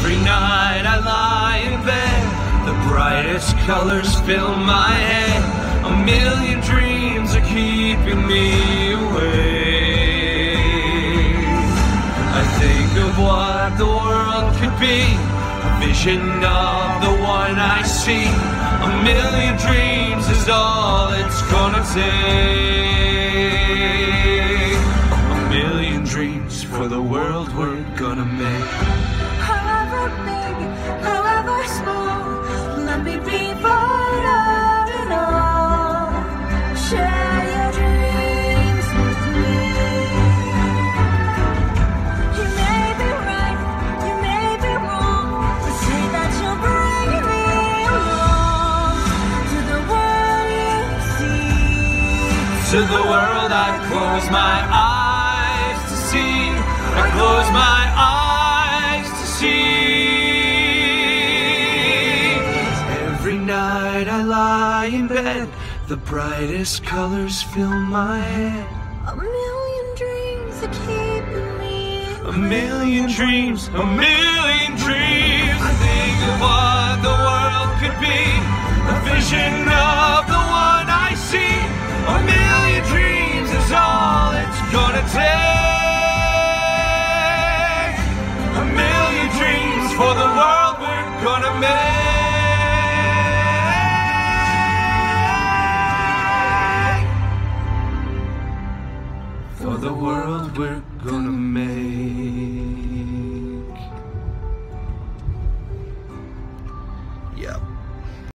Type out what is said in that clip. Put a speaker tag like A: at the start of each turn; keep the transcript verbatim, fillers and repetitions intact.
A: Every night I lie in bed, the brightest colors fill my head. A million dreams are keeping me awake. I think of what the world could be, a vision of the one I see. A million dreams is all it's gonna take. A million dreams for the world we're gonna make.
B: However big, however small, let me be part of it all. Share your dreams with me. You may be right, you may be wrong, but say that you'll bring me along to the world you see.
A: To the world I close my eyes to see. I close my eyes to see. Every night I lie in bed, the brightest colors fill my head.
B: A million dreams are keeping me.
A: A million dreams, a million dreams. I think of what the world could be, a vision of the one I see. A million dreams is all it's gonna take. A million dreams for the world we're gonna make. For the world we're gonna make.